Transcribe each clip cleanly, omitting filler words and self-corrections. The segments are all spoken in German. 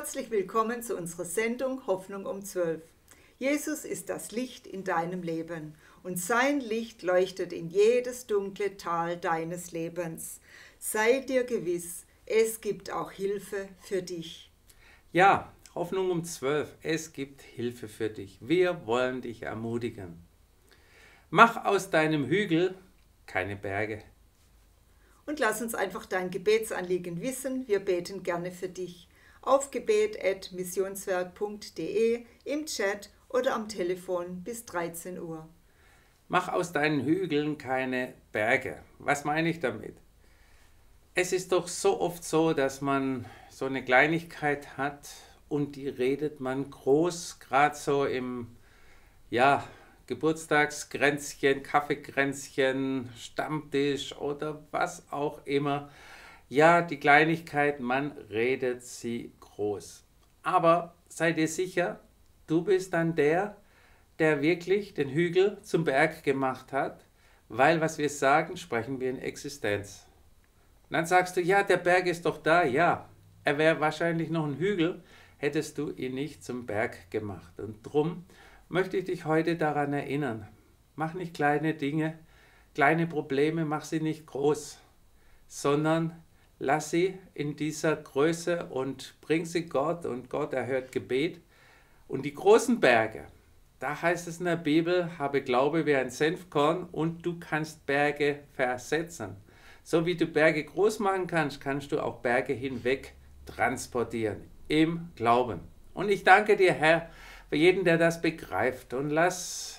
Herzlich willkommen zu unserer Sendung Hoffnung um 12. Jesus ist das Licht in deinem Leben und sein Licht leuchtet in jedes dunkle Tal deines Lebens. Sei dir gewiss, es gibt auch Hilfe für dich. Ja, Hoffnung um 12. Es gibt Hilfe für dich. Wir wollen dich ermutigen. Mach aus deinem Hügel keine Berge. Und lass uns einfach dein Gebetsanliegen wissen. Wir beten gerne für dich. Auf gebet@missionswerk.de, im Chat oder am Telefon bis 13 Uhr. Mach aus deinen Hügeln keine Berge. Was meine ich damit? Es ist doch so oft so, dass man so eine Kleinigkeit hat und die redet man groß, gerade so im Geburtstagskränzchen, Kaffeekränzchen, Stammtisch oder was auch immer. Ja, die Kleinigkeit, man redet sie groß. Aber sei dir sicher, du bist dann der wirklich den Hügel zum Berg gemacht hat, weil was wir sagen, sprechen wir in Existenz. Und dann sagst du, ja, der Berg ist doch da, ja. Er wäre wahrscheinlich noch ein Hügel, hättest du ihn nicht zum Berg gemacht. Und drum möchte ich dich heute daran erinnern. Mach nicht kleine Dinge, kleine Probleme, mach sie nicht groß, sondern lass sie in dieser Größe und bring sie Gott und Gott erhört Gebet. Und die großen Berge, da heißt es in der Bibel, habe Glaube wie ein Senfkorn und du kannst Berge versetzen. So wie du Berge groß machen kannst, kannst du auch Berge hinweg transportieren im Glauben. Und ich danke dir, Herr, für jeden, der das begreift. Und lass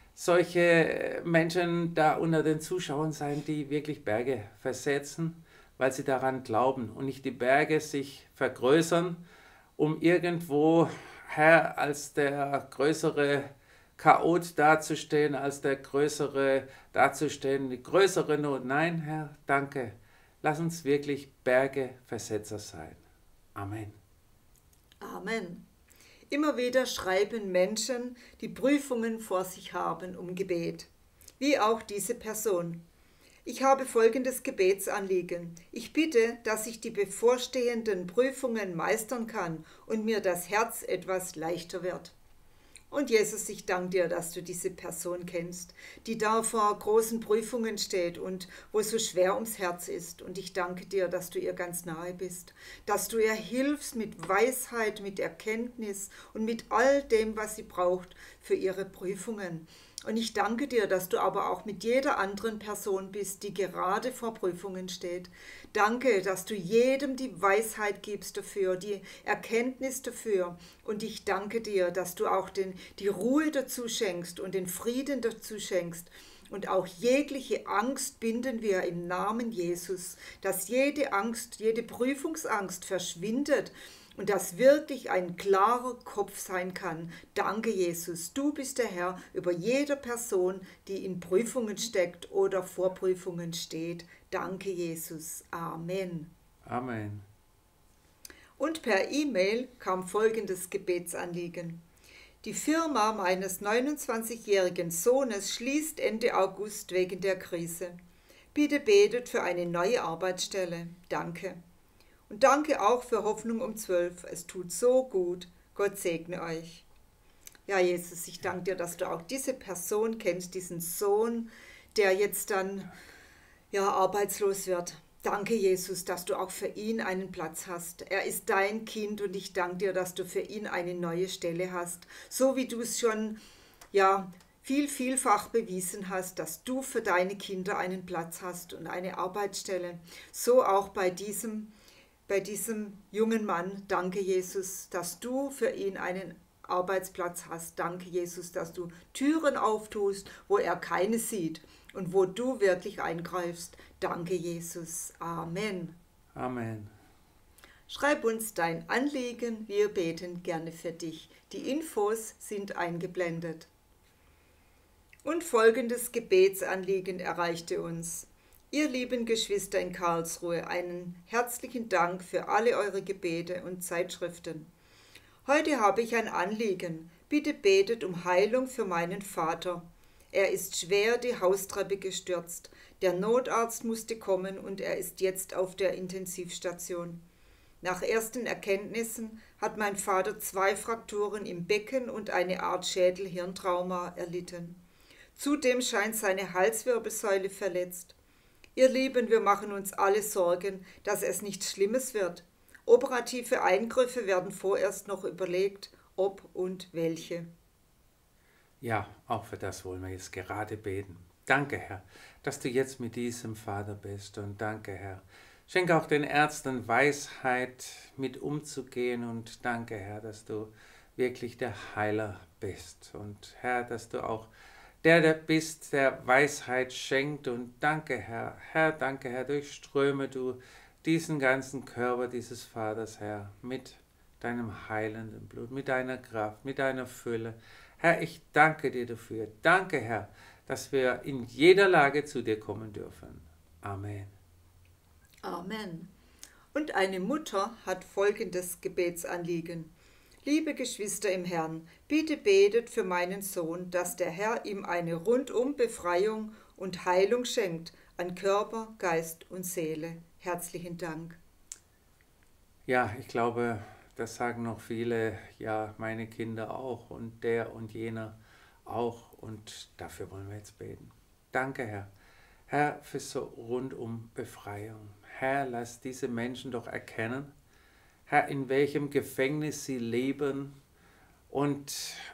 solche Menschen da unter den Zuschauern sein, die wirklich Berge versetzen, weil sie daran glauben und nicht die Berge sich vergrößern, um irgendwo, Herr, als der größere Chaot dazustehen, als der größere dazustehen, die größere Not. Nein, Herr, danke. Lass uns wirklich Bergeversetzer sein. Amen. Amen. Immer wieder schreiben Menschen, die Prüfungen vor sich haben, um Gebet. Wie auch diese Person. Ich habe folgendes Gebetsanliegen. Ich bitte, dass ich die bevorstehenden Prüfungen meistern kann und mir das Herz etwas leichter wird. Und Jesus, ich danke dir, dass du diese Person kennst, die da vor großen Prüfungen steht und wo es so schwer ums Herz ist. Und ich danke dir, dass du ihr ganz nahe bist, dass du ihr hilfst mit Weisheit, mit Erkenntnis und mit all dem, was sie braucht für ihre Prüfungen. Und ich danke dir, dass du aber auch mit jeder anderen Person bist, die gerade vor Prüfungen steht. Danke, dass du jedem die Weisheit gibst dafür, die Erkenntnis dafür. Und ich danke dir, dass du auch die Ruhe dazu schenkst und den Frieden dazu schenkst. Und auch jegliche Angst binden wir im Namen Jesus, dass jede Angst, jede Prüfungsangst verschwindet. Und das wirklich ein klarer Kopf sein kann. Danke, Jesus. Du bist der Herr über jede Person, die in Prüfungen steckt oder vor Prüfungen steht. Danke, Jesus. Amen. Amen. Und per E-Mail kam folgendes Gebetsanliegen. Die Firma meines 29-jährigen Sohnes schließt Ende August wegen der Krise. Bitte betet für eine neue Arbeitsstelle. Danke. Und danke auch für Hoffnung um 12. Es tut so gut. Gott segne euch. Ja, Jesus, ich danke dir, dass du auch diese Person kennst, diesen Sohn, der jetzt dann arbeitslos wird. Danke, Jesus, dass du auch für ihn einen Platz hast. Er ist dein Kind und ich danke dir, dass du für ihn eine neue Stelle hast. So wie du es schon vielfach bewiesen hast, dass du für deine Kinder einen Platz hast und eine Arbeitsstelle. So auch bei diesem jungen Mann. Danke, Jesus, dass du für ihn einen Arbeitsplatz hast. Danke, Jesus, dass du Türen auftust, wo er keine sieht und wo du wirklich eingreifst. Danke, Jesus. Amen. Amen. Schreib uns dein Anliegen, wir beten gerne für dich. Die Infos sind eingeblendet. Und folgendes Gebetsanliegen erreichte uns. Ihr lieben Geschwister in Karlsruhe, einen herzlichen Dank für alle eure Gebete und Zeitschriften. Heute habe ich ein Anliegen. Bitte betet um Heilung für meinen Vater. Er ist schwer die Haustreppe gestürzt. Der Notarzt musste kommen und er ist jetzt auf der Intensivstation. Nach ersten Erkenntnissen hat mein Vater 2 Frakturen im Becken und eine Art Schädel-Hirntrauma erlitten. Zudem scheint seine Halswirbelsäule verletzt. Ihr Lieben, wir machen uns alle Sorgen, dass es nichts Schlimmes wird. Operative Eingriffe werden vorerst noch überlegt, ob und welche. Ja, auch für das wollen wir jetzt gerade beten. Danke, Herr, dass du jetzt mit diesem Vater bist. Und danke, Herr. Schenke auch den Ärzten Weisheit, mit umzugehen. Und danke, Herr, dass du wirklich der Heiler bist. Und Herr, dass du auch der bist, der Weisheit schenkt. Und danke, Herr. Herr, danke, Herr, durchströme du diesen ganzen Körper dieses Vaters, Herr, mit deinem heilenden Blut, mit deiner Kraft, mit deiner Fülle. Herr, ich danke dir dafür. Danke, Herr, dass wir in jeder Lage zu dir kommen dürfen. Amen. Amen. Und eine Mutter hat folgendes Gebetsanliegen. Liebe Geschwister im Herrn, bitte betet für meinen Sohn, dass der Herr ihm eine rundum Befreiung und Heilung schenkt an Körper, Geist und Seele. Herzlichen Dank. Ja, ich glaube, das sagen noch viele, ja, meine Kinder auch und der und jener auch. Und dafür wollen wir jetzt beten. Danke, Herr. Herr, für so rundum Befreiung. Herr, lass diese Menschen doch erkennen, Herr, in welchem Gefängnis sie leben und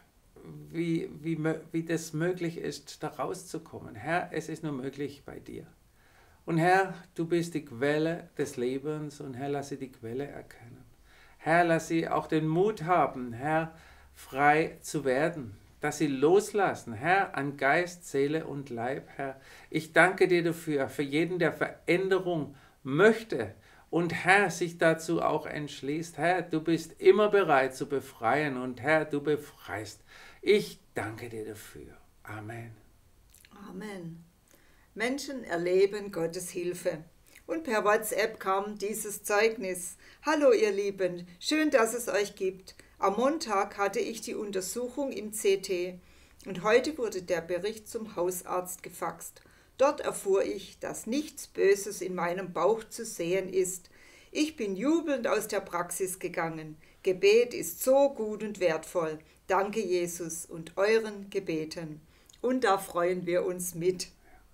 wie das möglich ist, da rauszukommen. Herr, es ist nur möglich bei dir. Und Herr, du bist die Quelle des Lebens und Herr, lass sie die Quelle erkennen. Herr, lass sie auch den Mut haben, Herr, frei zu werden, dass sie loslassen, Herr, an Geist, Seele und Leib, Herr. Ich danke dir dafür, für jeden, der Veränderung möchte und Herr, sich dazu auch entschließt. Herr, du bist immer bereit zu befreien und Herr, du befreist. Ich danke dir dafür. Amen. Amen. Menschen erleben Gottes Hilfe. Und per WhatsApp kam dieses Zeugnis. Hallo ihr Lieben, schön, dass es euch gibt. Am Montag hatte ich die Untersuchung im CT und heute wurde der Bericht zum Hausarzt gefaxt. Dort erfuhr ich, dass nichts Böses in meinem Bauch zu sehen ist. Ich bin jubelnd aus der Praxis gegangen. Gebet ist so gut und wertvoll. Danke Jesus und euren Gebeten. Und da freuen wir uns mit.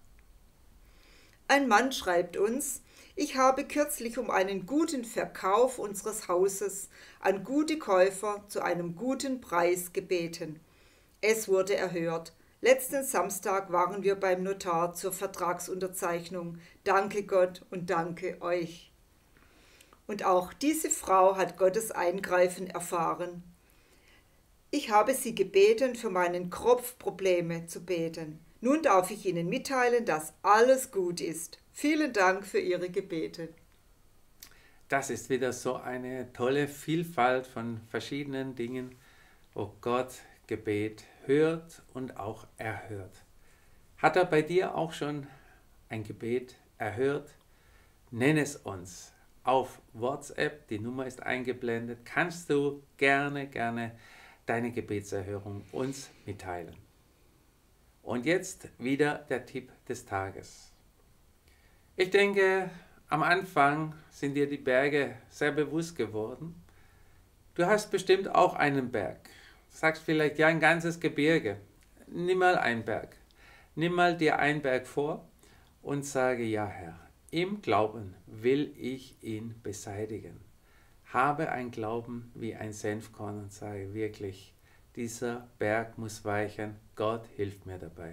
Ein Mann schreibt uns, ich habe kürzlich um einen guten Verkauf unseres Hauses an gute Käufer zu einem guten Preis gebeten. Es wurde erhört. Letzten Samstag waren wir beim Notar zur Vertragsunterzeichnung. Danke Gott und danke euch. Und auch diese Frau hat Gottes Eingreifen erfahren. Ich habe sie gebeten, für meinen Kropfprobleme zu beten. Nun darf ich Ihnen mitteilen, dass alles gut ist. Vielen Dank für Ihre Gebete. Das ist wieder so eine tolle Vielfalt von verschiedenen Dingen, wo Gott Gebet hört und auch erhört. Hat er bei dir auch schon ein Gebet erhört? Nenn es uns auf WhatsApp, die Nummer ist eingeblendet. Kannst du gerne deine Gebetserhörung uns mitteilen. Und jetzt wieder der Tipp des Tages. Ich denke, am Anfang sind dir die Berge sehr bewusst geworden. Du hast bestimmt auch einen Berg. Du sagst vielleicht, ja, ein ganzes Gebirge. Nimm mal einen Berg. Nimm mal dir einen Berg vor und sage, ja Herr, im Glauben will ich ihn beseitigen. Habe ein Glauben wie ein Senfkorn und sage wirklich, dieser Berg muss weichen, Gott hilft mir dabei.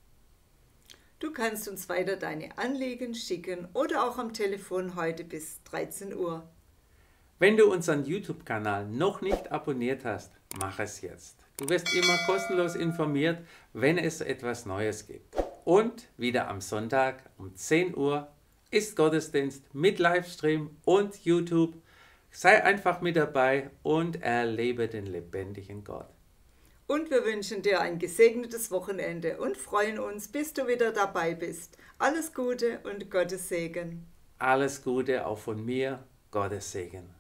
Du kannst uns weiter deine Anliegen schicken oder auch am Telefon heute bis 13 Uhr. Wenn du unseren YouTube-Kanal noch nicht abonniert hast, mach es jetzt. Du wirst immer kostenlos informiert, wenn es etwas Neues gibt. Und wieder am Sonntag um 10 Uhr ist Gottesdienst mit Livestream und YouTube. Sei einfach mit dabei und erlebe den lebendigen Gott. Und wir wünschen dir ein gesegnetes Wochenende und freuen uns, bis du wieder dabei bist. Alles Gute und Gottes Segen. Alles Gute auch von mir, Gottes Segen.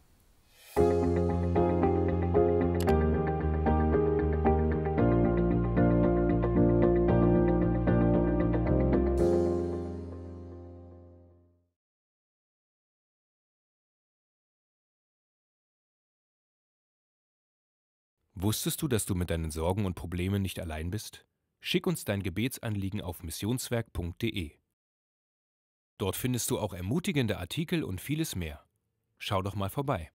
Wusstest du, dass du mit deinen Sorgen und Problemen nicht allein bist? Schick uns dein Gebetsanliegen auf missionswerk.de. Dort findest du auch ermutigende Artikel und vieles mehr. Schau doch mal vorbei.